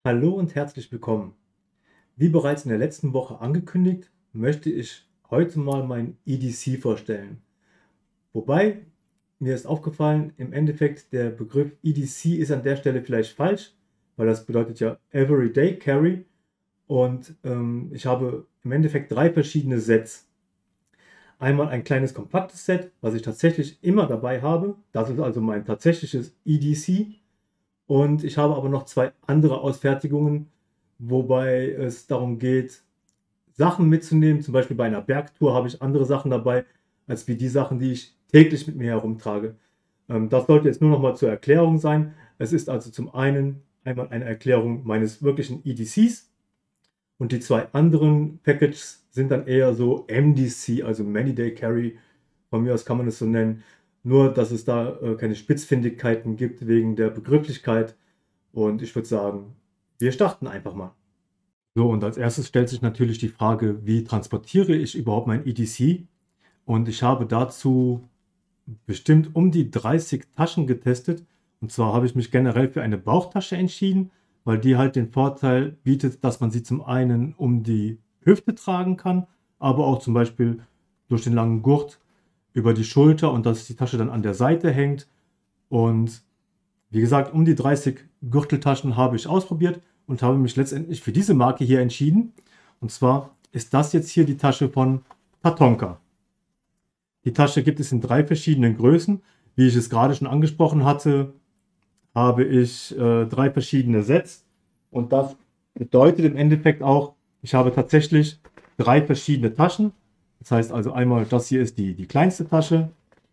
Hallo und herzlich willkommen. Wie bereits in der letzten Woche angekündigt, möchte ich heute mal mein EDC vorstellen. Wobei, mir ist aufgefallen, im Endeffekt der Begriff EDC ist an der Stelle vielleicht falsch, weil das bedeutet ja Everyday Carry und ich habe im Endeffekt drei verschiedene Sets. Einmal ein kleines kompaktes Set, was ich tatsächlich immer dabei habe. Das ist also mein tatsächliches EDC. Und ich habe aber noch zwei andere Ausfertigungen, wobei es darum geht, Sachen mitzunehmen. Zum Beispiel bei einer Bergtour habe ich andere Sachen dabei, als wie die Sachen, die ich täglich mit mir herumtrage. Das sollte jetzt nur noch mal zur Erklärung sein. Es ist also zum einen einmal eine Erklärung meines wirklichen EDCs und die zwei anderen Packages sind dann eher so MDC, also Many Day Carry. Von mir aus kann man es so nennen. Nur, dass es da keine Spitzfindigkeiten gibt wegen der Begrifflichkeit. Und ich würde sagen, wir starten einfach mal. So, und als erstes stellt sich natürlich die Frage, wie transportiere ich überhaupt mein EDC? Und ich habe dazu bestimmt um die 30 Taschen getestet. Und zwar habe ich mich generell für eine Bauchtasche entschieden, weil die halt den Vorteil bietet, dass man sie zum einen um die Hüfte tragen kann, aber auch zum Beispiel durch den langen Gurt über die Schulter und dass die Tasche dann an der Seite hängt. Und wie gesagt, um die 30 Gürteltaschen habe ich ausprobiert und habe mich letztendlich für diese Marke hier entschieden. Und zwar ist das jetzt hier die Tasche von Tatonka. Die Tasche gibt es in drei verschiedenen Größen. Wie ich es gerade schon angesprochen hatte, habe ich drei verschiedene Sets. Und das bedeutet im Endeffekt auch, ich habe tatsächlich drei verschiedene Taschen. Das heißt also einmal, das hier ist die kleinste Tasche.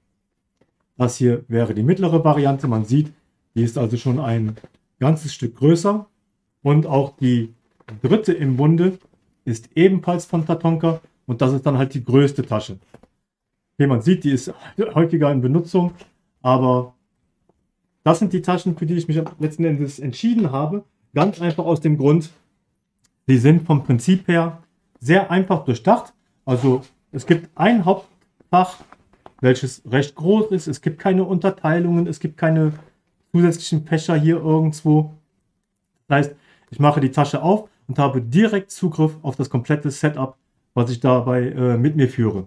Das hier wäre die mittlere Variante. Man sieht, die ist also schon ein ganzes Stück größer. Und auch die dritte im Bunde ist ebenfalls von Tatonka. Und das ist dann halt die größte Tasche. Okay, man sieht, die ist häufiger in Benutzung. Aber das sind die Taschen, für die ich mich letzten Endes entschieden habe. Ganz einfach aus dem Grund, sie sind vom Prinzip her sehr einfach durchdacht. Also es gibt ein Hauptfach, welches recht groß ist. Es gibt keine Unterteilungen, es gibt keine zusätzlichen Fächer hier irgendwo. Das heißt, ich mache die Tasche auf und habe direkt Zugriff auf das komplette Setup, was ich dabei mit mir führe.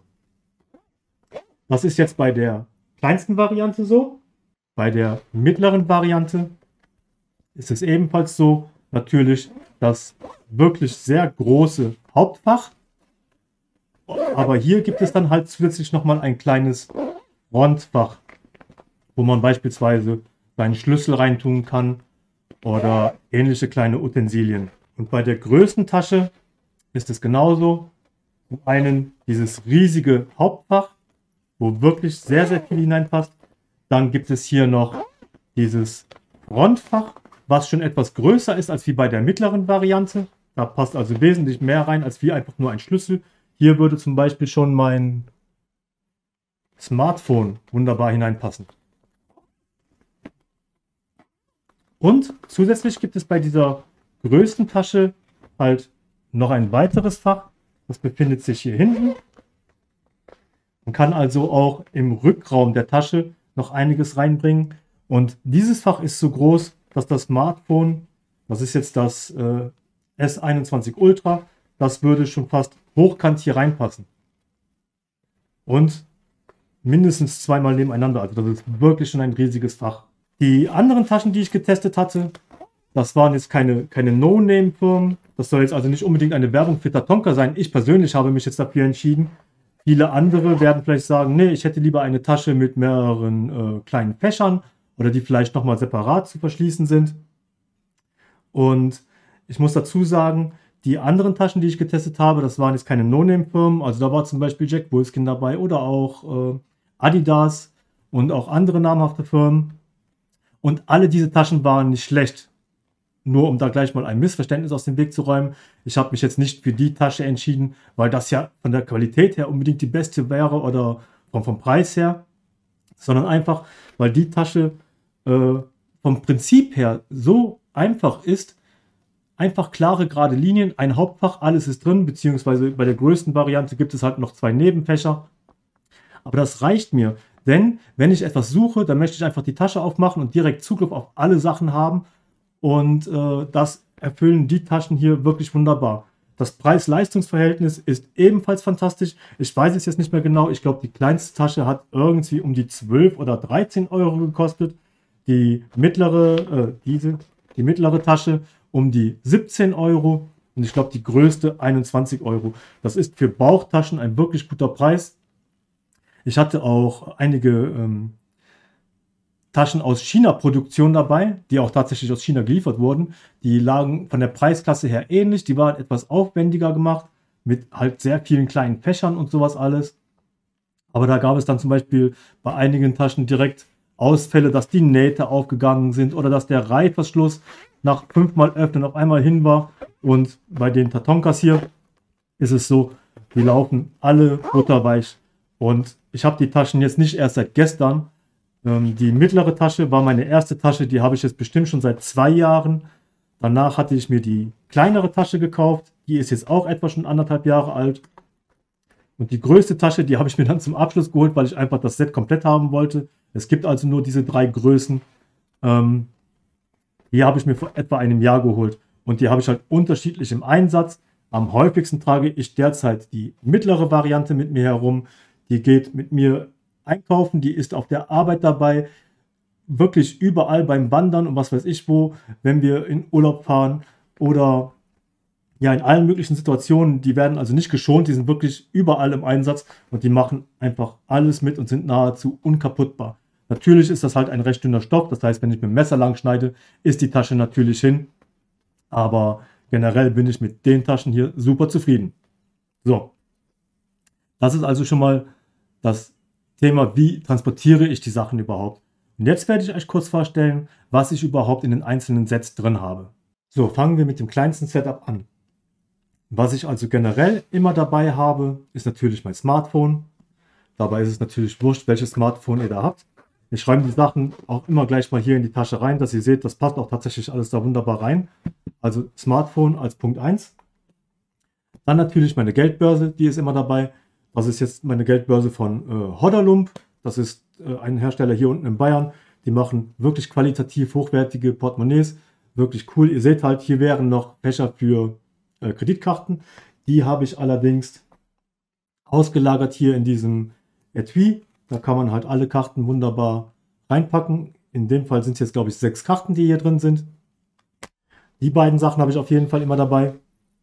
Das ist jetzt bei der kleinsten Variante so. Bei der mittleren Variante ist es ebenfalls so. Natürlich das wirklich sehr große Hauptfach. Aber hier gibt es dann halt zusätzlich nochmal ein kleines Frontfach, wo man beispielsweise seinen Schlüssel reintun kann oder ähnliche kleine Utensilien. Und bei der größten Tasche ist es genauso. Zum einen dieses riesige Hauptfach, wo wirklich sehr, sehr viel hineinpasst. Dann gibt es hier noch dieses Frontfach, was schon etwas größer ist als wie bei der mittleren Variante. Da passt also wesentlich mehr rein, als wie einfach nur ein Schlüssel. Hier würde zum Beispiel schon mein Smartphone wunderbar hineinpassen. Und zusätzlich gibt es bei dieser größten Tasche halt noch ein weiteres Fach. Das befindet sich hier hinten. Man kann also auch im Rückraum der Tasche noch einiges reinbringen. Und dieses Fach ist so groß, dass das Smartphone, das ist jetzt das S21 Ultra, das würde schon fast hochkant hier reinpassen. Und mindestens zweimal nebeneinander. Also das ist wirklich schon ein riesiges Fach. Die anderen Taschen, die ich getestet hatte, das waren jetzt keine No-Name-Firmen. Das soll jetzt also nicht unbedingt eine Werbung für Tatonka sein. Ich persönlich habe mich jetzt dafür entschieden. Viele andere werden vielleicht sagen, nee, ich hätte lieber eine Tasche mit mehreren kleinen Fächern oder die vielleicht nochmal separat zu verschließen sind. Und ich muss dazu sagen, die anderen Taschen, die ich getestet habe, das waren jetzt keine No-Name-Firmen. Also da war zum Beispiel Jack Wolfskin dabei oder auch Adidas und auch andere namhafte Firmen. Und alle diese Taschen waren nicht schlecht. Nur um da gleich mal ein Missverständnis aus dem Weg zu räumen. Ich habe mich jetzt nicht für die Tasche entschieden, weil das ja von der Qualität her unbedingt die beste wäre oder vom Preis her. Sondern einfach, weil die Tasche vom Prinzip her so einfach ist. Einfach klare, gerade Linien, ein Hauptfach, alles ist drin. Beziehungsweise bei der größten Variante gibt es halt noch zwei Nebenfächer. Aber das reicht mir. Denn wenn ich etwas suche, dann möchte ich einfach die Tasche aufmachen und direkt Zugriff auf alle Sachen haben. Und das erfüllen die Taschen hier wirklich wunderbar. Das Preis-Leistungs-Verhältnis ist ebenfalls fantastisch. Ich weiß es jetzt nicht mehr genau. Ich glaube, die kleinste Tasche hat irgendwie um die 12 oder 13 Euro gekostet. Die mittlere, die mittlere Tasche um die 17 Euro. Und ich glaube, die größte 21 Euro. Das ist für Bauchtaschen ein wirklich guter Preis. Ich hatte auch einige Taschen aus China-Produktion dabei, die auch tatsächlich aus China geliefert wurden. Die lagen von der Preisklasse her ähnlich. Die waren etwas aufwendiger gemacht, mit halt sehr vielen kleinen Fächern und sowas alles. Aber da gab es dann zum Beispiel bei einigen Taschen direkt Ausfälle, dass die Nähte aufgegangen sind oder dass der Reißverschluss nach 5-mal Öffnen auf einmal hin war. Und bei den Tatonkas hier ist es so, die laufen alle butterweich. Und ich habe die Taschen jetzt nicht erst seit gestern. Die mittlere Tasche war meine erste Tasche, die habe ich jetzt bestimmt schon seit 2 Jahren. Danach hatte ich mir die kleinere Tasche gekauft, die ist jetzt auch etwa schon 1,5 Jahre alt. Und die größte Tasche, die habe ich mir dann zum Abschluss geholt, weil ich einfach das Set komplett haben wollte. Es gibt also nur diese 3 Größen. Die habe ich mir vor etwa einem Jahr geholt. Und die habe ich halt unterschiedlich im Einsatz. Am häufigsten trage ich derzeit die mittlere Variante mit mir herum. Die geht mit mir einkaufen, die ist auf der Arbeit dabei, wirklich überall beim Wandern und was weiß ich wo, wenn wir in Urlaub fahren oder ja in allen möglichen Situationen. Die werden also nicht geschont, die sind wirklich überall im Einsatz und die machen einfach alles mit und sind nahezu unkaputtbar. Natürlich ist das halt ein recht dünner Stoff, das heißt, wenn ich mit dem Messer lang schneide, ist die Tasche natürlich hin, aber generell bin ich mit den Taschen hier super zufrieden. So, das ist also schon mal das Thema, wie transportiere ich die Sachen überhaupt. Und jetzt werde ich euch kurz vorstellen, was ich überhaupt in den einzelnen Sets drin habe. So, fangen wir mit dem kleinsten Setup an. Was ich also generell immer dabei habe, ist natürlich mein Smartphone. Dabei ist es natürlich wurscht, welches Smartphone ihr da habt. Ich räume die Sachen auch immer gleich mal hier in die Tasche rein, dass ihr seht, das passt auch tatsächlich alles da wunderbar rein. Also Smartphone als Punkt 1. Dann natürlich meine Geldbörse, die ist immer dabei. Das ist jetzt meine Geldbörse von Hodderlump. Das ist ein Hersteller hier unten in Bayern. Die machen wirklich qualitativ hochwertige Portemonnaies. Wirklich cool. Ihr seht halt, hier wären noch Fächer für Kreditkarten. Die habe ich allerdings ausgelagert hier in diesem Etui. Da kann man halt alle Karten wunderbar reinpacken. In dem Fall sind es jetzt, glaube ich, 6 Karten, die hier drin sind. Die beiden Sachen habe ich auf jeden Fall immer dabei.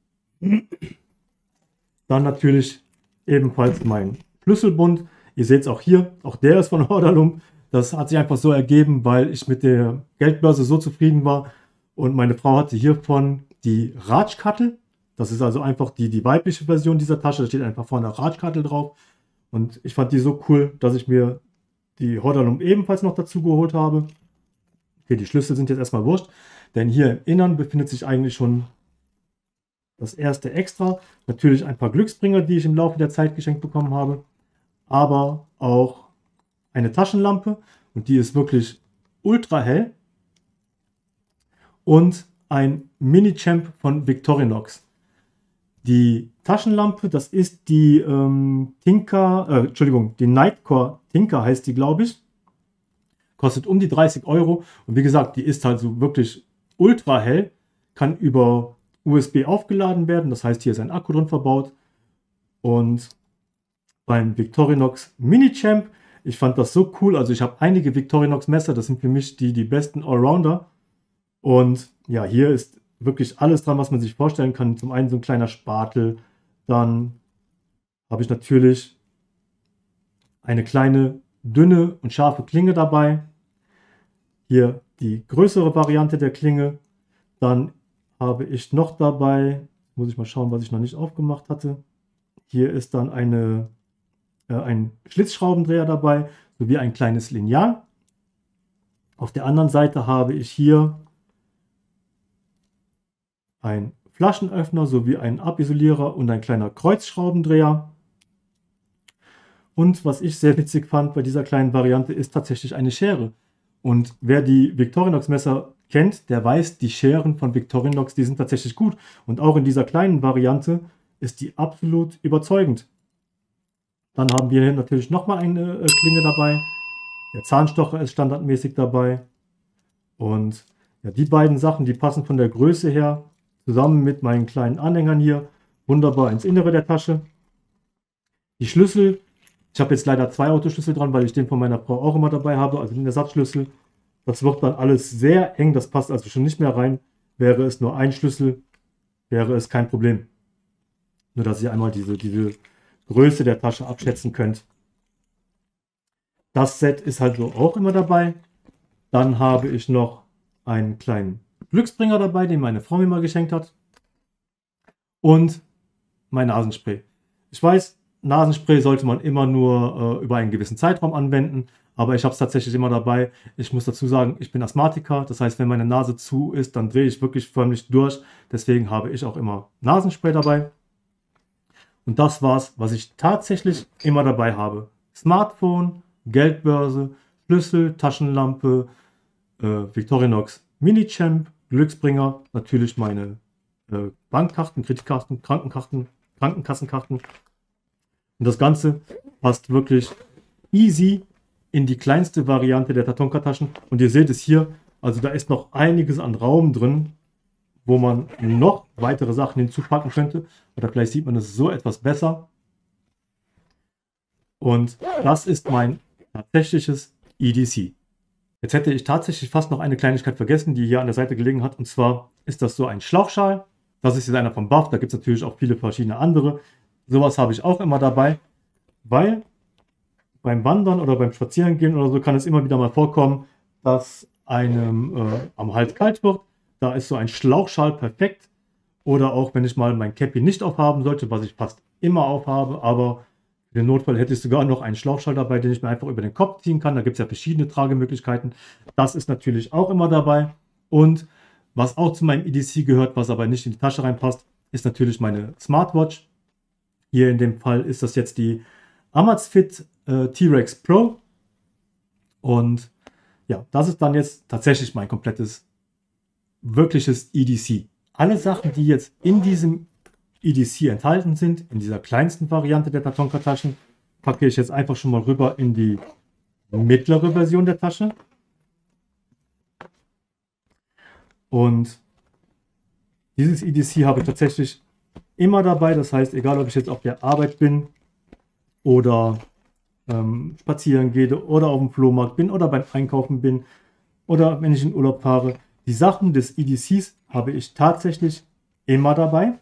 Dann natürlich ebenfalls mein Schlüsselbund. Ihr seht es auch hier, auch der ist von Hodderlump. Das hat sich einfach so ergeben, weil ich mit der Geldbörse so zufrieden war. Und meine Frau hatte hiervon die Ratschkattel. Das ist also einfach die weibliche Version dieser Tasche. Da steht einfach vorne Ratschkattel drauf. Und ich fand die so cool, dass ich mir die Hodderlump ebenfalls noch dazu geholt habe. Okay, die Schlüssel sind jetzt erstmal wurscht. Denn hier im Innern befindet sich eigentlich schon das erste Extra. Natürlich ein paar Glücksbringer, die ich im Laufe der Zeit geschenkt bekommen habe. Aber auch eine Taschenlampe. Und die ist wirklich ultra hell. Und ein Mini-Champ von Victorinox. Die Taschenlampe, das ist die die Nightcore Tinker heißt die, glaube ich. Kostet um die 30 Euro. Und wie gesagt, die ist halt so wirklich ultra hell. Kann über USB aufgeladen werden. Das heißt, hier ist ein Akku drin verbaut. Und beim Victorinox Mini Champ, ich fand das so cool. Also ich habe einige Victorinox Messer. Das sind für mich die besten Allrounder. Und ja, hier ist wirklich alles dran, was man sich vorstellen kann. Zum einen so ein kleiner Spatel. Dann habe ich natürlich eine kleine, dünne und scharfe Klinge dabei. Hier die größere Variante der Klinge. Dann habe ich noch dabei, muss ich mal schauen, was ich noch nicht aufgemacht hatte. Hier ist dann ein Schlitzschraubendreher dabei, sowie ein kleines Lineal. Auf der anderen Seite habe ich hier ein Flaschenöffner sowie einen Abisolierer und ein kleiner Kreuzschraubendreher. Und was ich sehr witzig fand bei dieser kleinen Variante, ist tatsächlich eine Schere. Und wer die Victorinox Messer kennt, der weiß, die Scheren von Victorinox, die sind tatsächlich gut. Und auch in dieser kleinen Variante ist die absolut überzeugend. Dann haben wir hier natürlich nochmal eine Klinge dabei. Der Zahnstocher ist standardmäßig dabei. Und ja, die beiden Sachen, die passen von der Größe her zusammen mit meinen kleinen Anhängern hier wunderbar ins Innere der Tasche. Die Schlüssel, ich habe jetzt leider 2 Autoschlüssel dran, weil ich den von meiner Frau auch immer dabei habe, also den Ersatzschlüssel. Das wird dann alles sehr eng, das passt also schon nicht mehr rein. Wäre es nur ein Schlüssel, wäre es kein Problem. Nur, dass ihr einmal diese Größe der Tasche abschätzen könnt. Das Set ist halt so auch immer dabei. Dann habe ich noch einen kleinen Glücksbringer dabei, den meine Frau mir mal geschenkt hat. Und mein Nasenspray. Ich weiß, Nasenspray sollte man immer nur über einen gewissen Zeitraum anwenden, aber ich habe es tatsächlich immer dabei. Ich muss dazu sagen, ich bin Asthmatiker, das heißt, wenn meine Nase zu ist, dann drehe ich wirklich förmlich durch. Deswegen habe ich auch immer Nasenspray dabei. Und das war's, was ich tatsächlich immer dabei habe. Smartphone, Geldbörse, Schlüssel, Taschenlampe, Victorinox Mini-Champ, Glücksbringer, natürlich meine Bankkarten, Kreditkarten, Krankenkarten, Krankenkassenkarten. Und das Ganze passt wirklich easy in die kleinste Variante der Tatonka-Taschen. Und ihr seht es hier, also da ist noch einiges an Raum drin, wo man noch weitere Sachen hinzupacken könnte. Oder vielleicht sieht man es so etwas besser. Und das ist mein tatsächliches EDC. Jetzt hätte ich tatsächlich fast noch eine Kleinigkeit vergessen, die hier an der Seite gelegen hat. Und zwar ist das so ein Schlauchschal. Das ist jetzt einer vom Buff. Da gibt es natürlich auch viele verschiedene andere. Sowas habe ich auch immer dabei, weil beim Wandern oder beim Spazierengehen oder so kann es immer wieder mal vorkommen, dass einem am Hals kalt wird. Da ist so ein Schlauchschal perfekt. Oder auch, wenn ich mal mein Cappy nicht aufhaben sollte, was ich fast immer aufhabe, aber für den Notfall hätte ich sogar noch einen Schlauchschal dabei, den ich mir einfach über den Kopf ziehen kann. Da gibt es ja verschiedene Tragemöglichkeiten. Das ist natürlich auch immer dabei. Und was auch zu meinem EDC gehört, was aber nicht in die Tasche reinpasst, ist natürlich meine Smartwatch. Hier in dem Fall ist das jetzt die Amazfit T-Rex Pro. Und ja, das ist dann jetzt tatsächlich mein komplettes, wirkliches EDC. Alle Sachen, die jetzt in diesem EDC enthalten sind, in dieser kleinsten Variante der Tatonka-Taschen, packe ich jetzt einfach schon mal rüber in die mittlere Version der Tasche. Und dieses EDC habe ich tatsächlich immer dabei. Das heißt, egal ob ich jetzt auf der Arbeit bin oder spazieren gehe oder auf dem Flohmarkt bin oder beim Einkaufen bin oder wenn ich in Urlaub fahre, die Sachen des EDCs habe ich tatsächlich immer dabei.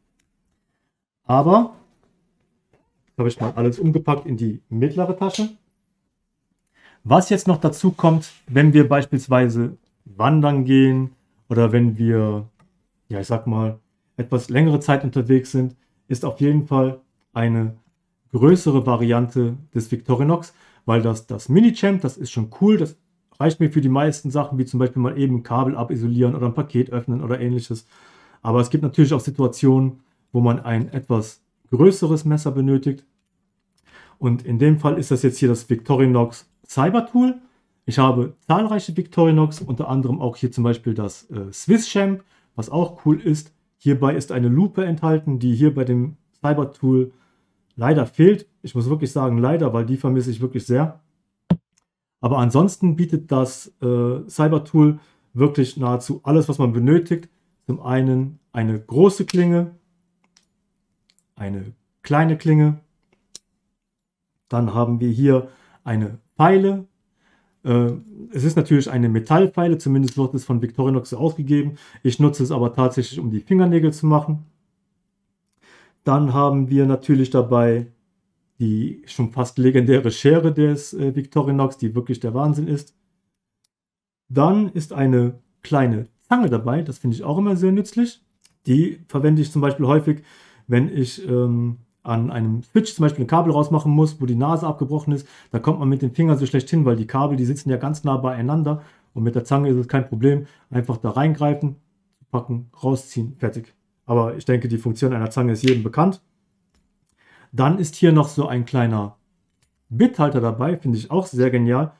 Aber habe ich mal alles umgepackt in die mittlere Tasche. Was jetzt noch dazu kommt, wenn wir beispielsweise wandern gehen oder wenn wir, ja ich sag mal, etwas längere Zeit unterwegs sind, ist auf jeden Fall eine größere Variante des Victorinox, weil das Mini-Champ, das ist schon cool, das reicht mir für die meisten Sachen, wie zum Beispiel mal eben ein Kabel abisolieren oder ein Paket öffnen oder ähnliches. Aber es gibt natürlich auch Situationen, wo man ein etwas größeres Messer benötigt. Und in dem Fall ist das jetzt hier das Victorinox Cyber Tool. Ich habe zahlreiche Victorinox, unter anderem auch hier zum Beispiel das Swiss Champ, was auch cool ist. Hierbei ist eine Lupe enthalten, die hier bei dem Cyber Tool leider fehlt. Ich muss wirklich sagen leider, weil die vermisse ich wirklich sehr. Aber ansonsten bietet das Cyber Tool wirklich nahezu alles, was man benötigt. Zum einen eine große Klinge, eine kleine Klinge. Dann haben wir hier eine Feile. Es ist natürlich eine Metallfeile, zumindest wird es von Victorinox so ausgegeben. Ich nutze es aber tatsächlich, um die Fingernägel zu machen. Dann haben wir natürlich dabei die schon fast legendäre Schere des Victorinox, die wirklich der Wahnsinn ist. Dann ist eine kleine Zange dabei, das finde ich auch immer sehr nützlich. Die verwende ich zum Beispiel häufig, wenn ich an einem Switch zum Beispiel ein Kabel rausmachen muss, wo die Nase abgebrochen ist. Da kommt man mit den Fingern so schlecht hin, weil die Kabel, die sitzen ja ganz nah beieinander. Und mit der Zange ist es kein Problem. Einfach da reingreifen, packen, rausziehen, fertig. Aber ich denke, die Funktion einer Zange ist jedem bekannt. Dann ist hier noch so ein kleiner Bithalter dabei, finde ich auch sehr genial.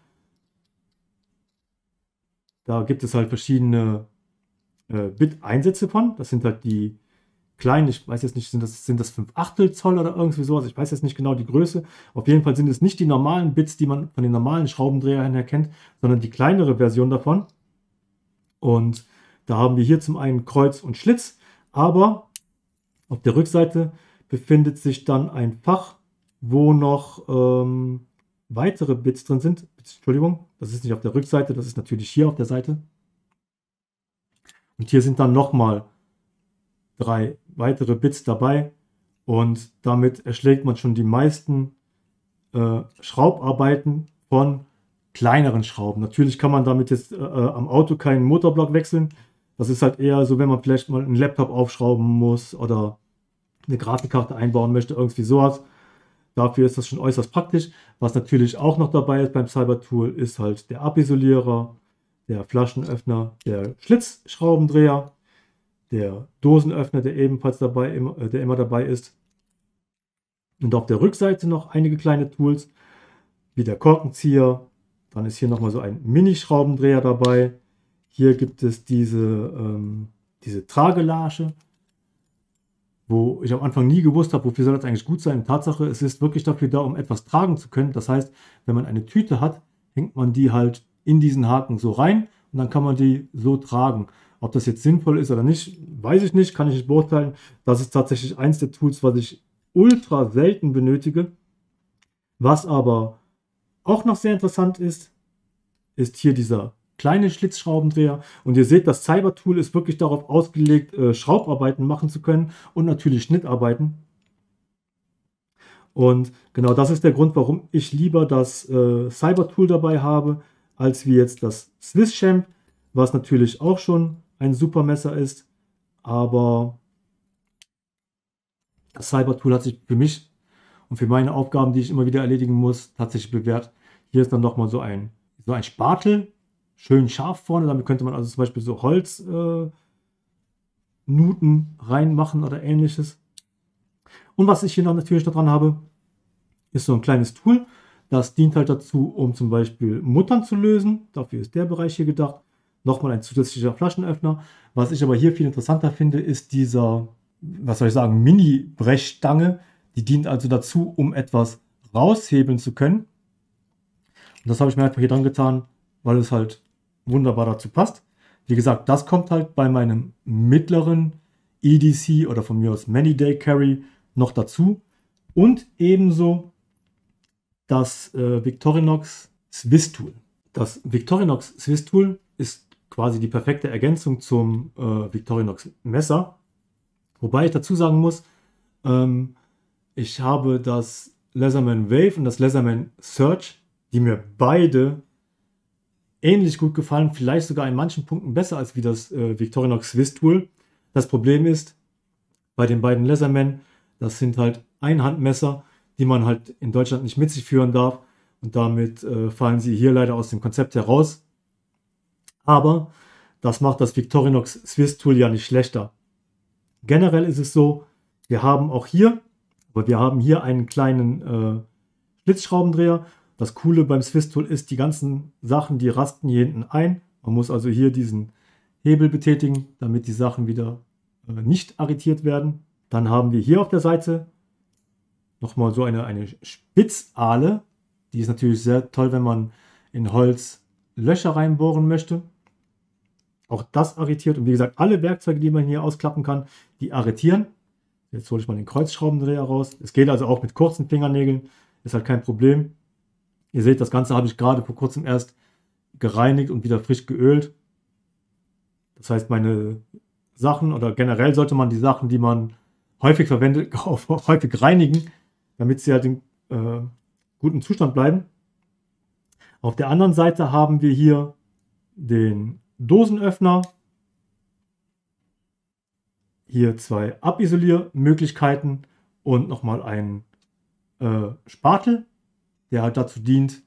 Da gibt es halt verschiedene Bit-Einsätze von. Das sind halt die kleinen, ich weiß jetzt nicht, sind das 5/8 Zoll oder irgendwie sowas. Ich weiß jetzt nicht genau die Größe. Auf jeden Fall sind es nicht die normalen Bits, die man von den normalen Schraubendrehern her kennt, sondern die kleinere Version davon. Und da haben wir hier zum einen Kreuz und Schlitz. Aber auf der Rückseite befindet sich dann ein Fach, wo noch weitere Bits drin sind. Entschuldigung, das ist nicht auf der Rückseite, das ist natürlich hier auf der Seite. Und hier sind dann nochmal 3 weitere Bits dabei. Und damit erschlägt man schon die meisten Schraubarbeiten von kleineren Schrauben. Natürlich kann man damit jetzt am Auto keinen Motorblock wechseln. Das ist halt eher so, wenn man vielleicht mal einen Laptop aufschrauben muss oder eine Grafikkarte einbauen möchte, irgendwie sowas. Dafür ist das schon äußerst praktisch. Was natürlich auch noch dabei ist beim Cybertool, ist halt der Abisolierer, der Flaschenöffner, der Schlitzschraubendreher, der Dosenöffner, der ebenfalls dabei, der immer dabei ist. Und auf der Rückseite noch einige kleine Tools, wie der Korkenzieher. Dann ist hier nochmal so ein Mini-Schraubendreher dabei. Hier gibt es diese Tragelasche, wo ich am Anfang nie gewusst habe, wofür soll das eigentlich gut sein. Tatsache, es ist wirklich dafür da, um etwas tragen zu können. Das heißt, wenn man eine Tüte hat, hängt man die halt in diesen Haken so rein und dann kann man die so tragen. Ob das jetzt sinnvoll ist oder nicht, weiß ich nicht, kann ich nicht beurteilen. Das ist tatsächlich eins der Tools, was ich ultra selten benötige. Was aber auch noch sehr interessant ist, ist hier dieser kleine Schlitzschraubendreher. Und ihr seht, das Cybertool ist wirklich darauf ausgelegt, Schraubarbeiten machen zu können und natürlich Schnittarbeiten. Und genau das ist der Grund, warum ich lieber das Cybertool dabei habe, als wie jetzt das Swiss Champ, was natürlich auch schon ein super Messer ist. Aber das Cybertool hat sich für mich und für meine Aufgaben, die ich immer wieder erledigen muss, tatsächlich bewährt. Hier ist dann nochmal so ein Spatel, schön scharf vorne. Damit könnte man also zum Beispiel so Holznuten reinmachen oder ähnliches. Und was ich hier noch natürlich noch dran habe, ist so ein kleines Tool. Das dient halt dazu, um zum Beispiel Muttern zu lösen. Dafür ist der Bereich hier gedacht. Nochmal ein zusätzlicher Flaschenöffner. Was ich aber hier viel interessanter finde, ist dieser, was soll ich sagen, Mini-Brechstange. Die dient also dazu, um etwas raushebeln zu können. Und das habe ich mir einfach hier dran getan, weil es halt wunderbar dazu passt. Wie gesagt, das kommt halt bei meinem mittleren EDC oder von mir aus Many-Day Carry noch dazu. Und ebenso das Victorinox Swiss Tool. Das Victorinox Swiss Tool ist quasi die perfekte Ergänzung zum Victorinox Messer. Wobei ich dazu sagen muss, ich habe das Leatherman Wave und das Leatherman Surge, die mir beide ähnlich gut gefallen, vielleicht sogar in manchen Punkten besser als wie das Victorinox Swiss Tool. Das Problem ist, bei den beiden Leatherman, das sind halt Einhandmesser, die man halt in Deutschland nicht mit sich führen darf. Und damit fallen sie hier leider aus dem Konzept heraus. Aber das macht das Victorinox Swiss Tool ja nicht schlechter. Generell ist es so, wir haben hier einen kleinen Schlitzschraubendreher. Das Coole beim Swiss Tool ist, die ganzen Sachen, die rasten hier hinten ein. Man muss also hier diesen Hebel betätigen, damit die Sachen wieder nicht arretiert werden. Dann haben wir hier auf der Seite nochmal so eine Spitzahle. Die ist natürlich sehr toll, wenn man in Holz Löcher reinbohren möchte. Auch das arretiert. Und wie gesagt, alle Werkzeuge, die man hier ausklappen kann, die arretieren. Jetzt hole ich mal den Kreuzschraubendreher raus. Es geht also auch mit kurzen Fingernägeln. Ist halt kein Problem. Ihr seht, das Ganze habe ich gerade vor kurzem erst gereinigt und wieder frisch geölt. Das heißt, meine Sachen oder generell sollte man die Sachen, die man häufig verwendet, häufig reinigen, damit sie halt in gutem Zustand bleiben. Auf der anderen Seite haben wir hier den Dosenöffner. Hier 2 Abisoliermöglichkeiten und nochmal einen Spatel, der halt dazu dient,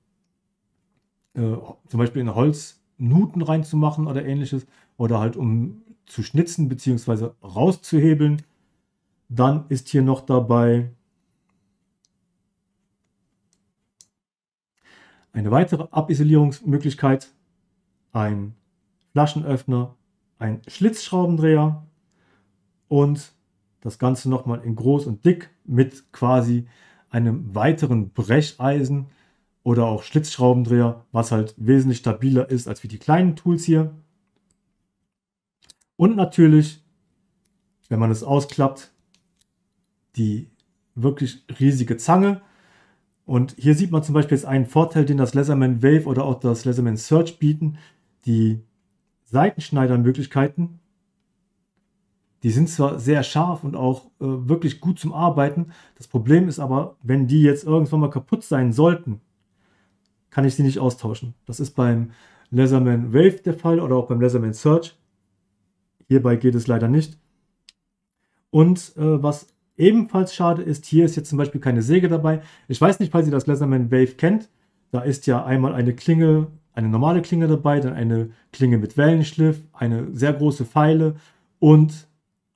zum Beispiel in Holz Nuten reinzumachen oder ähnliches oder halt um zu schnitzen bzw. rauszuhebeln. Dann ist hier noch dabei eine weitere Abisolierungsmöglichkeit, ein Flaschenöffner, ein Schlitzschraubendreher und das Ganze nochmal in groß und dick mit quasi einem weiteren Brecheisen oder auch Schlitzschraubendreher, was halt wesentlich stabiler ist als wie die kleinen Tools hier. Und natürlich wenn man es ausklappt, die wirklich riesige Zange. Und hier sieht man zum Beispiel jetzt einen Vorteil, den das Leatherman Wave oder auch das Leatherman Surge bieten. Die Seitenschneidermöglichkeiten, die sind zwar sehr scharf und auch wirklich gut zum Arbeiten. Das Problem ist aber, wenn die jetzt irgendwann mal kaputt sein sollten, kann ich sie nicht austauschen. Das ist beim Leatherman Wave der Fall oder auch beim Leatherman Surge. Hierbei geht es leider nicht. Und was ebenfalls schade ist, hier ist jetzt zum Beispiel keine Säge dabei. Ich weiß nicht, falls ihr das Leatherman Wave kennt. Da ist ja einmal eine Klinge, eine normale Klinge dabei, dann eine Klinge mit Wellenschliff, eine sehr große Feile und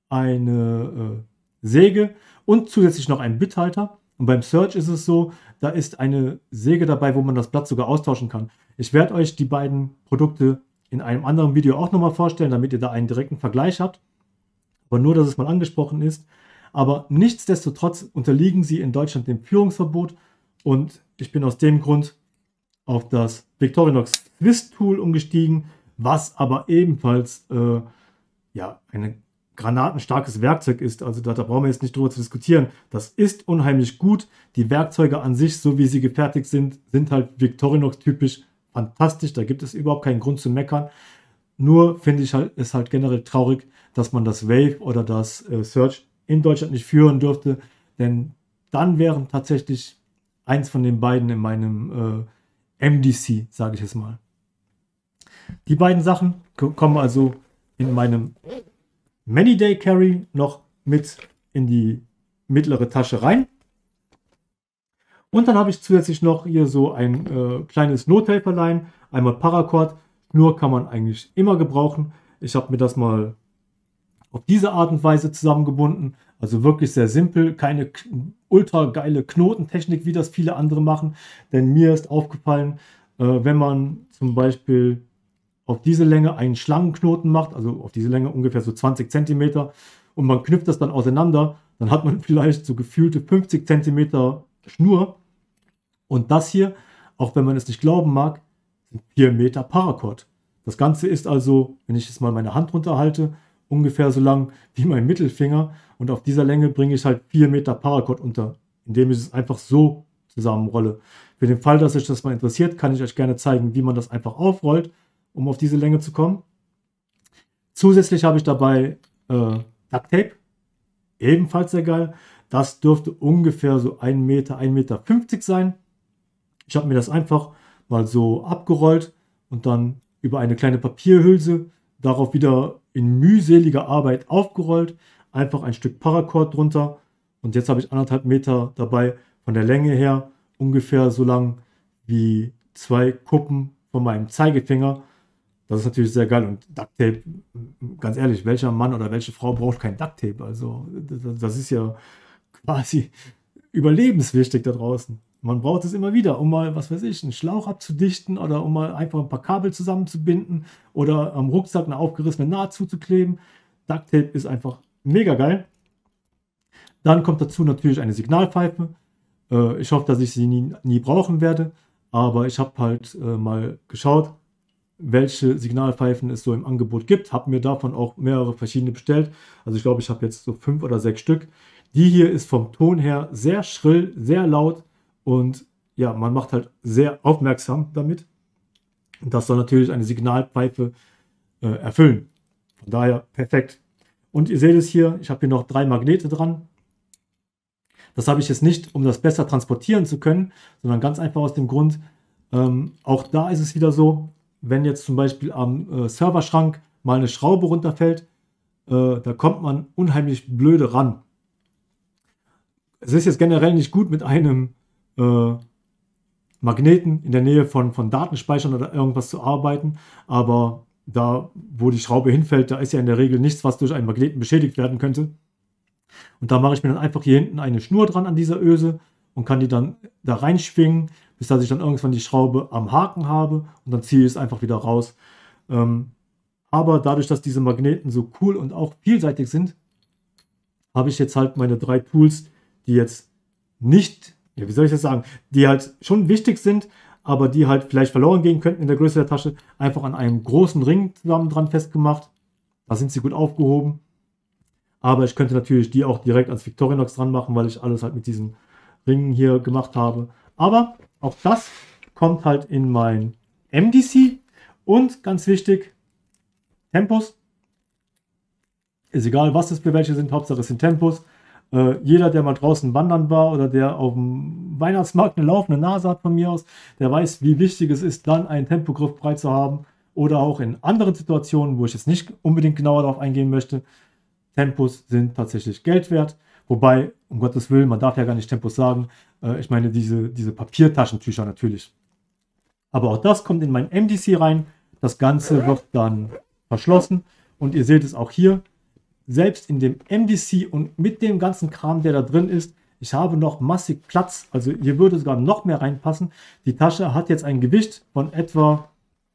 eine Säge und zusätzlich noch einen Bithalter. Und beim Surge ist es so, da ist eine Säge dabei, wo man das Blatt sogar austauschen kann. Ich werde euch die beiden Produkte in einem anderen Video auch nochmal vorstellen, damit ihr da einen direkten Vergleich habt. Aber nur, dass es mal angesprochen ist. Aber nichtsdestotrotz unterliegen sie in Deutschland dem Führungsverbot und ich bin aus dem Grund auf das Victorinox Swiss Tool umgestiegen, was aber ebenfalls ja, ein granatenstarkes Werkzeug ist. Also da brauchen wir jetzt nicht drüber zu diskutieren. Das ist unheimlich gut. Die Werkzeuge an sich, so wie sie gefertigt sind, sind halt Victorinox typisch fantastisch. Da gibt es überhaupt keinen Grund zu meckern. Nur finde ich halt, ist halt generell traurig, dass man das Wave oder das Surge in Deutschland nicht führen dürfte, denn dann wären tatsächlich eins von den beiden in meinem MDC, sage ich jetzt mal. Die beiden Sachen kommen also in meinem Many-Day Carry noch mit in die mittlere Tasche rein. Und dann habe ich zusätzlich noch hier so ein kleines Nothelferlein, einmal Paracord. Schnur kann man eigentlich immer gebrauchen. Ich habe mir das mal auf diese Art und Weise zusammengebunden. Also wirklich sehr simpel, keine ultra geile Knotentechnik, wie das viele andere machen. Denn mir ist aufgefallen, wenn man zum Beispiel auf diese Länge einen Schlangenknoten macht, also auf diese Länge ungefähr so 20 cm und man knüpft das dann auseinander, dann hat man vielleicht so gefühlte 50 cm Schnur. Und das hier, auch wenn man es nicht glauben mag, sind 4 Meter Paracord. Das Ganze ist also, wenn ich jetzt mal meine Hand runterhalte, ungefähr so lang wie mein Mittelfinger und auf dieser Länge bringe ich halt 4 Meter Paracord unter, indem ich es einfach so zusammenrolle. Für den Fall, dass euch das mal interessiert, kann ich euch gerne zeigen, wie man das einfach aufrollt, um auf diese Länge zu kommen. Zusätzlich habe ich dabei Duct Tape, ebenfalls sehr geil. Das dürfte ungefähr so 1 Meter, 1,50 Meter sein. Ich habe mir das einfach mal so abgerollt und dann über eine kleine Papierhülse darauf wieder in mühseliger Arbeit aufgerollt. Einfach ein Stück Paracord drunter. Und jetzt habe ich 1,5 Meter dabei, von der Länge her ungefähr so lang wie 2 Kuppen von meinem Zeigefinger. Das ist natürlich sehr geil. Und Duct Tape, ganz ehrlich, welcher Mann oder welche Frau braucht kein Duct Tape? Also das ist ja quasi überlebenswichtig da draußen. Man braucht es immer wieder, um mal, was weiß ich, einen Schlauch abzudichten oder um mal einfach ein paar Kabel zusammenzubinden oder am Rucksack eine aufgerissene Naht zuzukleben. Duct Tape ist einfach mega geil. Dann kommt dazu natürlich eine Signalpfeife. Ich hoffe, dass ich sie nie brauchen werde, aber ich habe halt mal geschaut, welche Signalpfeifen es so im Angebot gibt. Habe mir davon auch mehrere verschiedene bestellt. Also ich glaube, ich habe jetzt so 5 oder 6 Stück. Die hier ist vom Ton her sehr schrill, sehr laut. Und ja, man macht halt sehr aufmerksam damit. Und das soll natürlich eine Signalpfeife erfüllen. Von daher perfekt. Und ihr seht es hier, ich habe hier noch 3 Magnete dran. Das habe ich jetzt nicht, um das besser transportieren zu können, sondern ganz einfach aus dem Grund, auch da ist es wieder so, wenn jetzt zum Beispiel am Serverschrank mal eine Schraube runterfällt, da kommt man unheimlich blöde ran. Es ist jetzt generell nicht gut mit einem Magneten in der Nähe von Datenspeichern oder irgendwas zu arbeiten, aber da, wo die Schraube hinfällt, da ist ja in der Regel nichts, was durch einen Magneten beschädigt werden könnte. Und da mache ich mir dann einfach hier hinten eine Schnur dran an dieser Öse und kann die dann da reinschwingen, bis dass ich dann irgendwann die Schraube am Haken habe und dann ziehe ich es einfach wieder raus. Aber dadurch, dass diese Magneten so cool und auch vielseitig sind, habe ich jetzt halt meine 3 Tools, die jetzt nicht, ja, wie soll ich das sagen, die halt schon wichtig sind, aber die halt vielleicht verloren gehen könnten in der Größe der Tasche, einfach an einem großen Ring zusammen dran festgemacht. Da sind sie gut aufgehoben. Aber ich könnte natürlich die auch direkt ans Victorinox dran machen, weil ich alles halt mit diesen Ringen hier gemacht habe. Aber auch das kommt halt in mein MDC. Und ganz wichtig, Tempos. Ist egal, was das für welche sind, Hauptsache es sind Tempos. Jeder, der mal draußen wandern war oder der auf dem Weihnachtsmarkt eine laufende Nase hat von mir aus, der weiß, wie wichtig es ist, dann einen Tempogriff breit zu haben. Oder auch in anderen Situationen, wo ich jetzt nicht unbedingt genauer darauf eingehen möchte. Tempos sind tatsächlich Geld wert. Wobei, um Gottes Willen, man darf ja gar nicht Tempos sagen. Ich meine diese Papiertaschentücher natürlich. Aber auch das kommt in mein MDC rein. Das Ganze wird dann verschlossen. Und ihr seht es auch hier. Selbst in dem MDC und mit dem ganzen Kram, der da drin ist, ich habe noch massig Platz. Also hier würde sogar noch mehr reinpassen. Die Tasche hat jetzt ein Gewicht von etwa,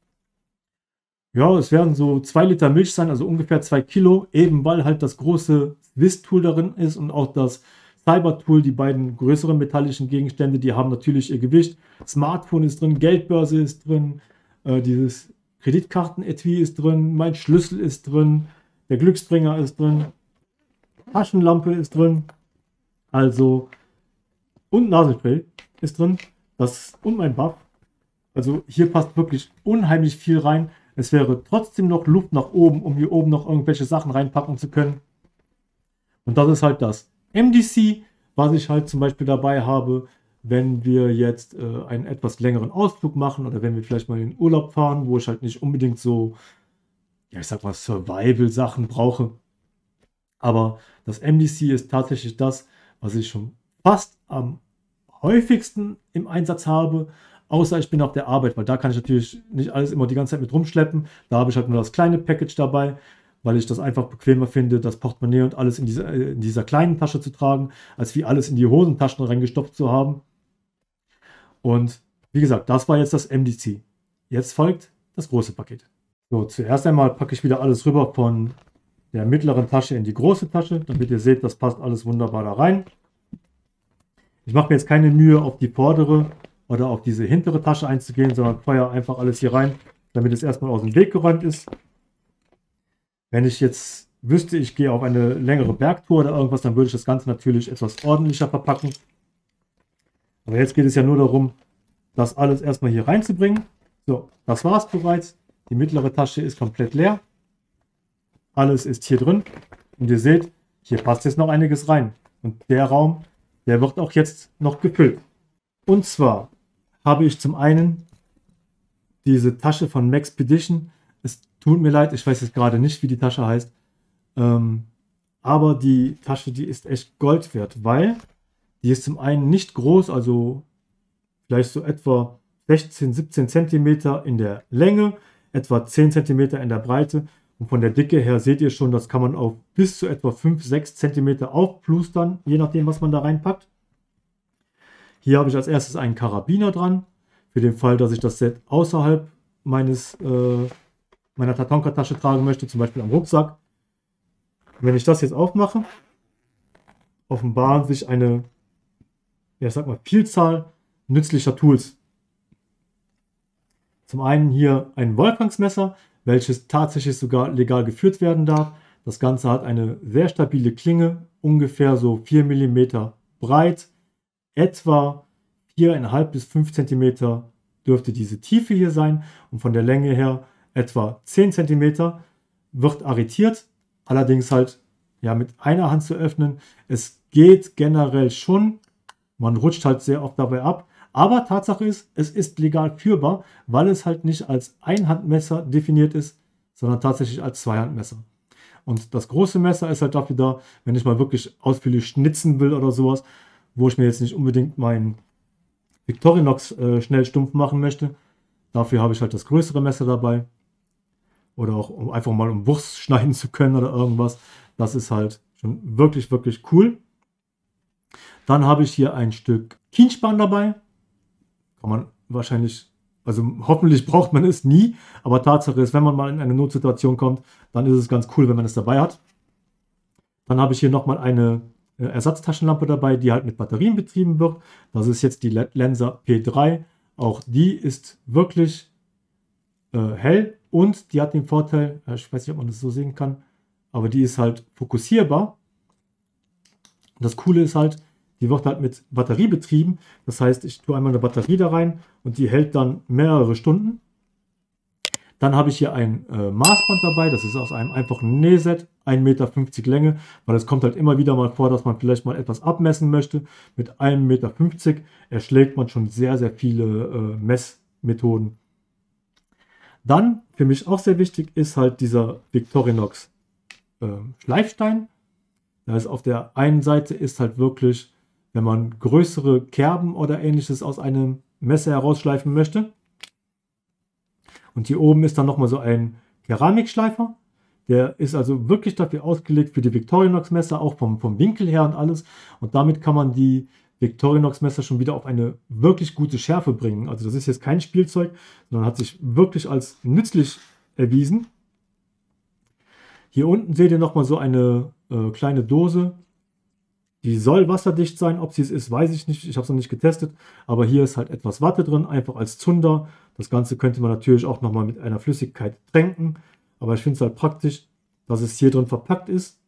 ja, es werden so 2 Liter Milch sein, also ungefähr 2 Kilo, eben weil halt das große Swiss-Tool darin ist und auch das Cyber-Tool, die beiden größeren metallischen Gegenstände, die haben natürlich ihr Gewicht. Smartphone ist drin, Geldbörse ist drin, dieses Kreditkarten-Etui ist drin, mein Schlüssel ist drin, der Glücksbringer ist drin, Taschenlampe ist drin, also und Nasenspray ist drin, und mein Buff. Also hier passt wirklich unheimlich viel rein. Es wäre trotzdem noch Luft nach oben, um hier oben noch irgendwelche Sachen reinpacken zu können. Und das ist halt das MDC, was ich halt zum Beispiel dabei habe, wenn wir jetzt einen etwas längeren Ausflug machen oder wenn wir vielleicht mal in den Urlaub fahren, wo ich halt nicht unbedingt so, ja, ich sag mal, Survival-Sachen brauche. Aber das MDC ist tatsächlich das, was ich schon fast am häufigsten im Einsatz habe, außer ich bin auf der Arbeit, weil da kann ich natürlich nicht alles immer die ganze Zeit mit rumschleppen. Da habe ich halt nur das kleine Package dabei, weil ich das einfach bequemer finde, das Portemonnaie und alles in dieser kleinen Tasche zu tragen, als wie alles in die Hosentaschen reingestopft zu haben. Und wie gesagt, das war jetzt das MDC. Jetzt folgt das große Paket. So, zuerst einmal packe ich wieder alles rüber von der mittleren Tasche in die große Tasche, damit ihr seht, das passt alles wunderbar da rein. Ich mache mir jetzt keine Mühe, auf die vordere oder auf diese hintere Tasche einzugehen, sondern feuere einfach alles hier rein, damit es erstmal aus dem Weg geräumt ist. Wenn ich jetzt wüsste, ich gehe auf eine längere Bergtour oder irgendwas, dann würde ich das Ganze natürlich etwas ordentlicher verpacken. Aber jetzt geht es ja nur darum, das alles erstmal hier reinzubringen. So, das war es bereits. Die mittlere Tasche ist komplett leer. Alles ist hier drin. Und ihr seht, hier passt jetzt noch einiges rein. Und der Raum, der wird auch jetzt noch gefüllt. Und zwar habe ich zum einen diese Tasche von Maxpedition. Es tut mir leid, ich weiß jetzt gerade nicht, wie die Tasche heißt. Aber die Tasche, die ist echt Gold wert, weil die ist zum einen nicht groß, also vielleicht so etwa 16, 17 cm in der Länge, etwa 10 cm in der Breite. Und von der Dicke her seht ihr schon, das kann man auf bis zu etwa 5, 6 cm aufplustern, je nachdem, was man da reinpackt. Hier habe ich als erstes einen Karabiner dran, für den Fall, dass ich das Set außerhalb meiner Tatonka-Tasche tragen möchte, zum Beispiel am Rucksack. Wenn ich das jetzt aufmache, offenbaren sich eine, ja, ich sag mal, Vielzahl nützlicher Tools. Zum einen hier ein Wolfgangsmesser, welches tatsächlich sogar legal geführt werden darf. Das Ganze hat eine sehr stabile Klinge, ungefähr so 4 mm breit, etwa 4,5 bis 5 cm dürfte diese Tiefe hier sein und von der Länge her etwa 10 cm, wird arretiert, allerdings halt ja mit einer Hand zu öffnen. Es geht generell schon, man rutscht halt sehr oft dabei ab, aber Tatsache ist, es ist legal führbar, weil es halt nicht als Einhandmesser definiert ist, sondern tatsächlich als Zweihandmesser. Und das große Messer ist halt dafür da, wenn ich mal wirklich ausführlich schnitzen will oder sowas, wo ich mir jetzt nicht unbedingt meinen Victorinox schnell stumpf machen möchte. Dafür habe ich halt das größere Messer dabei. Oder auch um einfach mal um Wurst schneiden zu können oder irgendwas. Das ist halt schon wirklich, wirklich cool. Dann habe ich hier ein Stück Kienspan dabei. Kann man wahrscheinlich, also hoffentlich braucht man es nie. Aber Tatsache ist, wenn man mal in eine Notsituation kommt, dann ist es ganz cool, wenn man es dabei hat. Dann habe ich hier nochmal eine Ersatztaschenlampe dabei, die halt mit Batterien betrieben wird. Das ist jetzt die Lensa P3. Auch die ist wirklich hell und die hat den Vorteil, ich weiß nicht, ob man das so sehen kann, aber die ist halt fokussierbar. Und das Coole ist halt, die wird halt mit Batterie betrieben. Das heißt, ich tue einmal eine Batterie da rein und die hält dann mehrere Stunden. Dann habe ich hier ein Maßband dabei. Das ist aus einem einfachen Nähset, 1,50 Meter Länge, weil es kommt halt immer wieder mal vor, dass man vielleicht mal etwas abmessen möchte. Mit 1,50 Meter erschlägt man schon sehr, sehr viele Messmethoden. Dann, für mich auch sehr wichtig, ist halt dieser Victorinox Schleifstein. Da ist auf der einen Seite ist halt wirklich, wenn man größere Kerben oder ähnliches aus einem Messer herausschleifen möchte. Und hier oben ist dann nochmal so ein Keramikschleifer. Der ist also wirklich dafür ausgelegt für die Victorinox Messer, auch vom Winkel her und alles. Und damit kann man die Victorinox Messer schon wieder auf eine wirklich gute Schärfe bringen. Also das ist jetzt kein Spielzeug, sondern hat sich wirklich als nützlich erwiesen. Hier unten seht ihr nochmal so eine kleine Dose. Die soll wasserdicht sein. Ob sie es ist, weiß ich nicht. Ich habe es noch nicht getestet. Aber hier ist halt etwas Watte drin, einfach als Zunder. Das Ganze könnte man natürlich auch nochmal mit einer Flüssigkeit tränken. Aber ich finde es halt praktisch, dass es hier drin verpackt ist.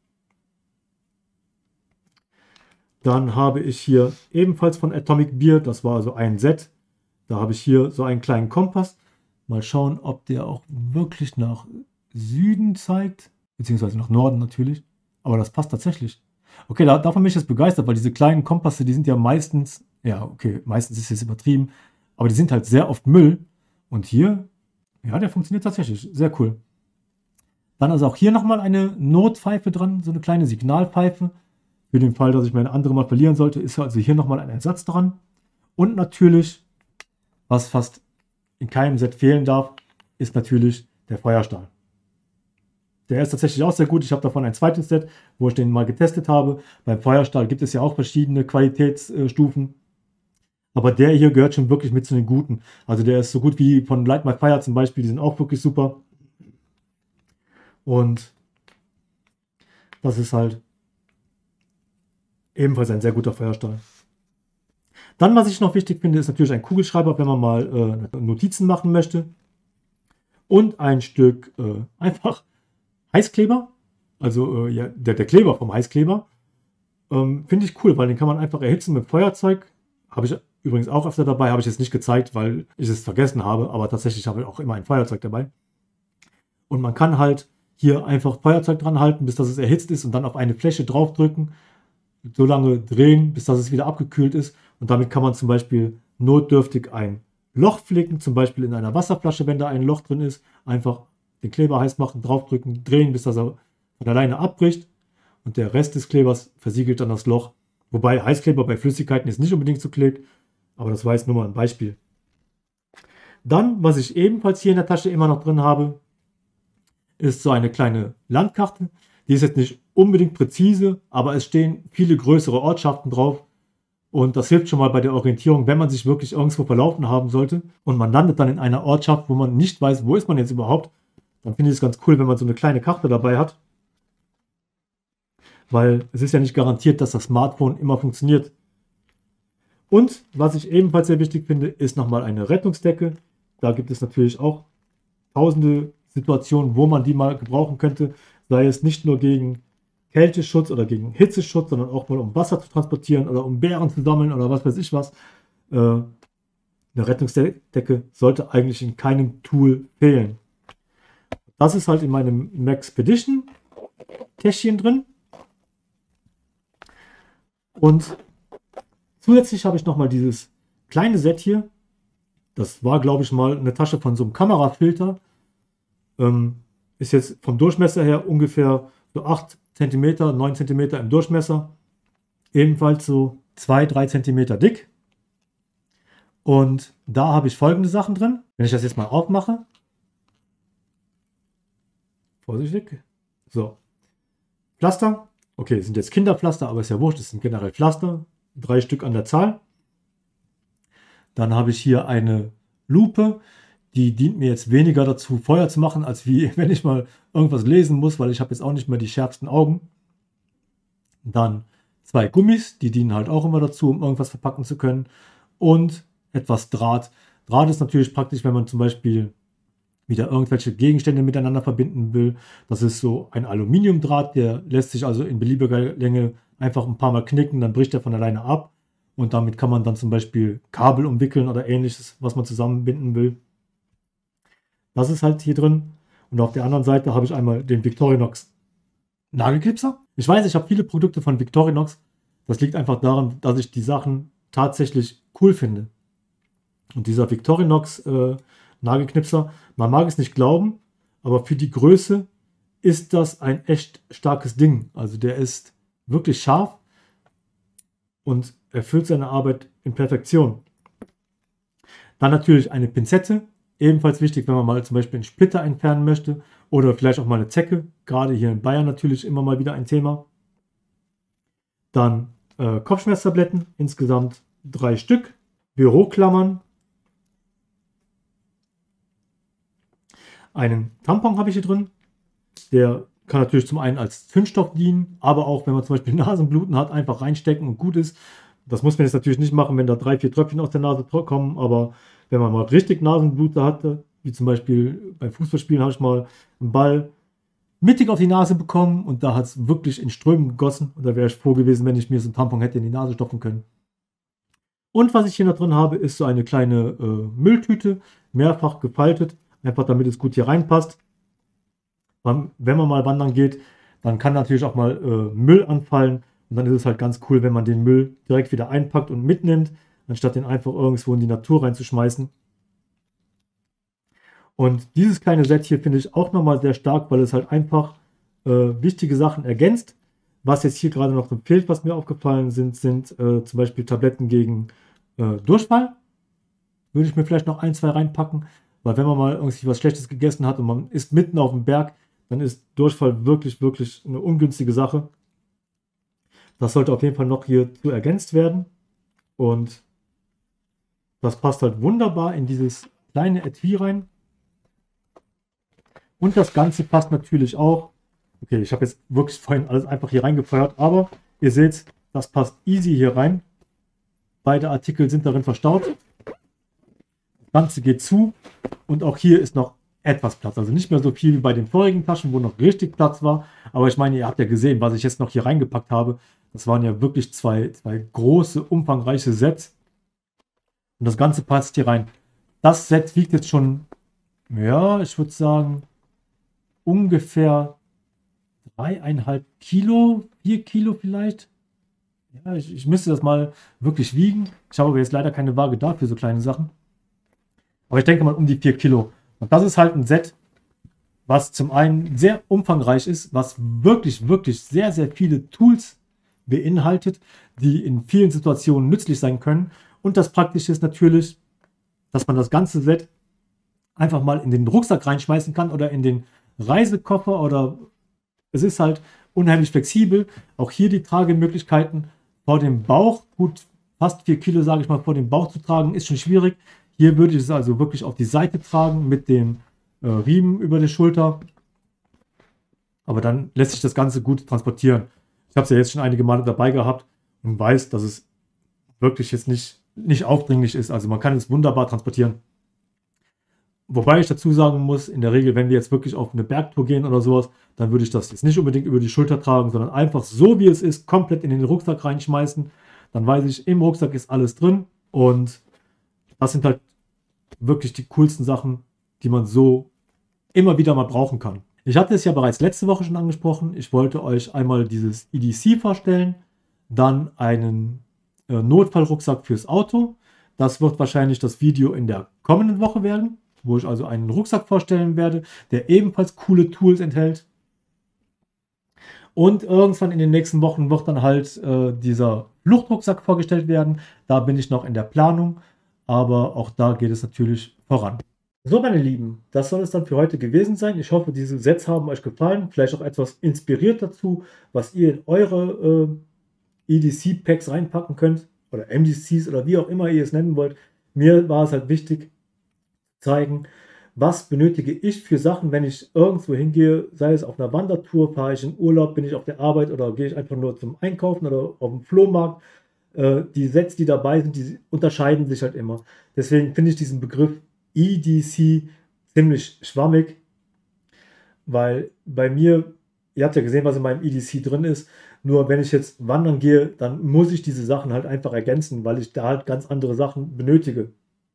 Dann habe ich hier ebenfalls von Atomic Beer, das war so ein Set. Da habe ich hier so einen kleinen Kompass. Mal schauen, ob der auch wirklich nach Süden zeigt. Beziehungsweise nach Norden natürlich. Aber das passt tatsächlich. Okay, davon bin ich jetzt begeistert, weil diese kleinen Kompasse, die sind ja meistens, ja okay, meistens ist es übertrieben, aber die sind halt sehr oft Müll. Und hier, ja, der funktioniert tatsächlich. Sehr cool. Dann ist auch hier nochmal eine Notpfeife dran, so eine kleine Signalpfeife. Für den Fall, dass ich meine andere mal verlieren sollte, ist also hier nochmal ein Ersatz dran. Und natürlich, was fast in keinem Set fehlen darf, ist natürlich der Feuerstahl. Der ist tatsächlich auch sehr gut. Ich habe davon ein zweites Set, wo ich den mal getestet habe. Beim Feuerstahl gibt es ja auch verschiedene Qualitätsstufen. Aber der hier gehört schon wirklich mit zu den guten. Also der ist so gut wie von Light My Fire zum Beispiel. Die sind auch wirklich super. Und das ist halt ebenfalls ein sehr guter Feuerstahl. Dann, was ich noch wichtig finde, ist natürlich ein Kugelschreiber, wenn man mal Notizen machen möchte. Und ein Stück einfach Heißkleber, also ja, der Kleber vom Heißkleber, finde ich cool, weil den kann man einfach erhitzen mit Feuerzeug. Habe ich übrigens auch öfter dabei, habe ich jetzt nicht gezeigt, weil ich es vergessen habe, aber tatsächlich habe ich auch immer ein Feuerzeug dabei. Und man kann halt hier einfach Feuerzeug dran halten, bis das es erhitzt ist und dann auf eine Fläche draufdrücken, so lange drehen, bis das es wieder abgekühlt ist. Und damit kann man zum Beispiel notdürftig ein Loch flicken, zum Beispiel in einer Wasserflasche, wenn da ein Loch drin ist, einfach den Kleber heiß machen, draufdrücken, drehen, bis das er von alleine abbricht und der Rest des Klebers versiegelt dann das Loch. Wobei Heißkleber bei Flüssigkeiten jetzt nicht unbedingt so klebt, aber das war jetzt nur mal ein Beispiel. Dann, was ich ebenfalls hier in der Tasche immer noch drin habe, ist so eine kleine Landkarte. Die ist jetzt nicht unbedingt präzise, aber es stehen viele größere Ortschaften drauf. Und das hilft schon mal bei der Orientierung, wenn man sich wirklich irgendwo verlaufen haben sollte und man landet dann in einer Ortschaft, wo man nicht weiß, wo ist man jetzt überhaupt. Dann finde ich es ganz cool, wenn man so eine kleine Karte dabei hat. Weil es ist ja nicht garantiert, dass das Smartphone immer funktioniert. Und was ich ebenfalls sehr wichtig finde, ist nochmal eine Rettungsdecke. Da gibt es natürlich auch tausende Situationen, wo man die mal gebrauchen könnte. Sei es nicht nur gegen Kälteschutz oder gegen Hitzeschutz, sondern auch mal um Wasser zu transportieren oder um Beeren zu sammeln oder was weiß ich was. Eine Rettungsdecke sollte eigentlich in keinem Tool fehlen. Das ist halt in meinem Maxpedition Täschchen drin. Und zusätzlich habe ich nochmal dieses kleine Set hier. Das war, glaube ich, mal eine Tasche von so einem Kamerafilter. Ist jetzt vom Durchmesser her ungefähr so 8 cm, 9 cm im Durchmesser. Ebenfalls so 2-3 cm dick. Und da habe ich folgende Sachen drin. Wenn ich das jetzt mal aufmache. Vorsichtig. So. Pflaster. Okay, sind jetzt Kinderpflaster, aber ist ja wurscht. Es sind generell Pflaster. 3 Stück an der Zahl. Dann habe ich hier eine Lupe. Die dient mir jetzt weniger dazu, Feuer zu machen, als wie wenn ich mal irgendwas lesen muss, weil ich habe jetzt auch nicht mehr die schärfsten Augen. Dann 2 Gummis, die dienen halt auch immer dazu, um irgendwas verpacken zu können. Und etwas Draht. Draht ist natürlich praktisch, wenn man zum Beispiel wieder irgendwelche Gegenstände miteinander verbinden will. Das ist so ein Aluminiumdraht, der lässt sich also in beliebiger Länge einfach ein paar Mal knicken, dann bricht er von alleine ab. Und damit kann man dann zum Beispiel Kabel umwickeln oder ähnliches, was man zusammenbinden will. Das ist halt hier drin. Und auf der anderen Seite habe ich einmal den Victorinox Nagelklipser. Ich weiß, ich habe viele Produkte von Victorinox. Das liegt einfach daran, dass ich die Sachen tatsächlich cool finde. Und dieser Victorinox Nagelknipser, man mag es nicht glauben, aber für die Größe ist das ein echt starkes Ding. Also der ist wirklich scharf und erfüllt seine Arbeit in Perfektion. Dann natürlich eine Pinzette, ebenfalls wichtig, wenn man mal zum Beispiel einen Splitter entfernen möchte oder vielleicht auch mal eine Zecke. Gerade hier in Bayern natürlich immer mal wieder ein Thema. Dann Kopfschmerztabletten, insgesamt 3 Stück. Büroklammern. Einen Tampon habe ich hier drin. Der kann natürlich zum einen als Zündstoff dienen, aber auch, wenn man zum Beispiel Nasenbluten hat, einfach reinstecken und gut ist. Das muss man jetzt natürlich nicht machen, wenn da 3, 4 Tröpfchen aus der Nase kommen, aber wenn man mal richtig Nasenblute hatte, wie zum Beispiel beim Fußballspielen habe ich mal einen Ball mittig auf die Nase bekommen und da hat es wirklich in Strömen gegossen und da wäre ich froh gewesen, wenn ich mir so einen Tampon hätte in die Nase stopfen können. Und was ich hier noch drin habe, ist so eine kleine Mülltüte, mehrfach gefaltet, einfach damit es gut hier reinpasst. Wenn man mal wandern geht, dann kann natürlich auch mal Müll anfallen und dann ist es halt ganz cool, wenn man den Müll direkt wieder einpackt und mitnimmt, anstatt den einfach irgendwo in die Natur reinzuschmeißen. Und dieses kleine Set hier finde ich auch nochmal sehr stark, weil es halt einfach wichtige Sachen ergänzt. Was jetzt hier gerade noch fehlt, was mir aufgefallen sind zum Beispiel Tabletten gegen Durchfall. Würde ich mir vielleicht noch 1, 2 reinpacken, weil wenn man mal irgendwie was Schlechtes gegessen hat und man ist mitten auf dem Berg, dann ist Durchfall wirklich, wirklich eine ungünstige Sache. Das sollte auf jeden Fall noch hierzu ergänzt werden. Und das passt halt wunderbar in dieses kleine Etui rein. Und das Ganze passt natürlich auch. Okay, ich habe jetzt wirklich vorhin alles einfach hier reingefeuert, aber ihr seht, das passt easy hier rein. Beide Artikel sind darin verstaut. Das Ganze geht zu und auch hier ist noch etwas Platz. Also nicht mehr so viel wie bei den vorigen Taschen, wo noch richtig Platz war. Aber ich meine, ihr habt ja gesehen, was ich jetzt noch hier reingepackt habe. Das waren ja wirklich zwei große, umfangreiche Sets. Und das Ganze passt hier rein. Das Set wiegt jetzt schon, ja, ich würde sagen, ungefähr 3,5 Kilo, 4 Kilo vielleicht. Ja, ich müsste das mal wirklich wiegen. Ich habe aber jetzt leider keine Waage da für so kleine Sachen. Aber ich denke mal um die 4 Kilo. Und das ist halt ein Set, was zum einen sehr umfangreich ist, was wirklich, wirklich sehr, sehr viele Tools beinhaltet, die in vielen Situationen nützlich sein können. Und das Praktische ist natürlich, dass man das ganze Set einfach mal in den Rucksack reinschmeißen kann oder in den Reisekoffer oder es ist halt unheimlich flexibel. Auch hier die Tragemöglichkeiten vor dem Bauch. Gut, fast 4 Kilo, sage ich mal, vor dem Bauch zu tragen, ist schon schwierig. Hier würde ich es also wirklich auf die Seite tragen mit dem Riemen über der Schulter. Aber dann lässt sich das Ganze gut transportieren. Ich habe es ja jetzt schon einige Male dabei gehabt und weiß, dass es wirklich jetzt nicht aufdringlich ist. Also man kann es wunderbar transportieren. Wobei ich dazu sagen muss, in der Regel, wenn wir jetzt wirklich auf eine Bergtour gehen oder sowas, dann würde ich das jetzt nicht unbedingt über die Schulter tragen, sondern einfach so wie es ist, komplett in den Rucksack reinschmeißen. Dann weiß ich, im Rucksack ist alles drin und das sind halt wirklich die coolsten Sachen, die man so immer wieder mal brauchen kann. Ich hatte es ja bereits letzte Woche schon angesprochen. Ich wollte euch einmal dieses EDC vorstellen, dann einen Notfallrucksack fürs Auto. Das wird wahrscheinlich das Video in der kommenden Woche werden, wo ich also einen Rucksack vorstellen werde, der ebenfalls coole Tools enthält. Und irgendwann in den nächsten Wochen wird dann halt dieser Fluchtrucksack vorgestellt werden. Da bin ich noch in der Planung, aber auch da geht es natürlich voran. So, meine Lieben, das soll es dann für heute gewesen sein. Ich hoffe, diese Sets haben euch gefallen, vielleicht auch etwas inspiriert dazu, was ihr in eure EDC-Packs reinpacken könnt oder MDCs oder wie auch immer ihr es nennen wollt. Mir war es halt wichtig, zeigen, was benötige ich für Sachen, wenn ich irgendwo hingehe, sei es auf einer Wandertour, fahre ich in Urlaub, bin ich auf der Arbeit oder gehe ich einfach nur zum Einkaufen oder auf dem Flohmarkt. Die Sets, die dabei sind, die unterscheiden sich halt immer. Deswegen finde ich diesen Begriff EDC ziemlich schwammig, weil bei mir, ihr habt ja gesehen, was in meinem EDC drin ist, nur wenn ich jetzt wandern gehe, dann muss ich diese Sachen halt einfach ergänzen, weil ich da halt ganz andere Sachen benötige.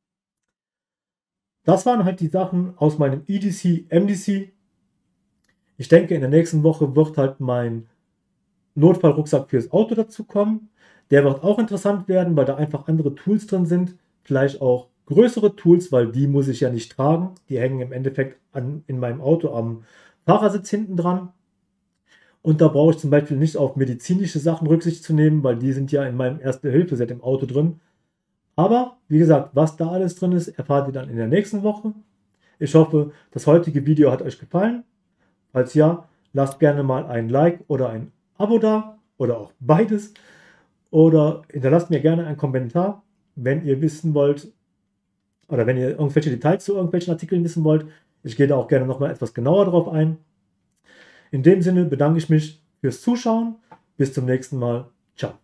Das waren halt die Sachen aus meinem EDC, MDC. Ich denke, in der nächsten Woche wird halt mein Notfallrucksack fürs Auto dazu kommen. Der wird auch interessant werden, weil da einfach andere Tools drin sind. Vielleicht auch größere Tools, weil die muss ich ja nicht tragen. Die hängen im Endeffekt in meinem Auto am Fahrersitz hinten dran. Und da brauche ich zum Beispiel nicht auf medizinische Sachen Rücksicht zu nehmen, weil die sind ja in meinem Erste-Hilfe-Set im Auto drin. Aber wie gesagt, was da alles drin ist, erfahrt ihr dann in der nächsten Woche. Ich hoffe, das heutige Video hat euch gefallen. Falls ja, lasst gerne mal ein Like oder ein Abo da oder auch beides. Oder hinterlasst mir gerne einen Kommentar, wenn ihr wissen wollt oder wenn ihr irgendwelche Details zu irgendwelchen Artikeln wissen wollt. Ich gehe da auch gerne nochmal etwas genauer drauf ein. In dem Sinne bedanke ich mich fürs Zuschauen. Bis zum nächsten Mal. Ciao.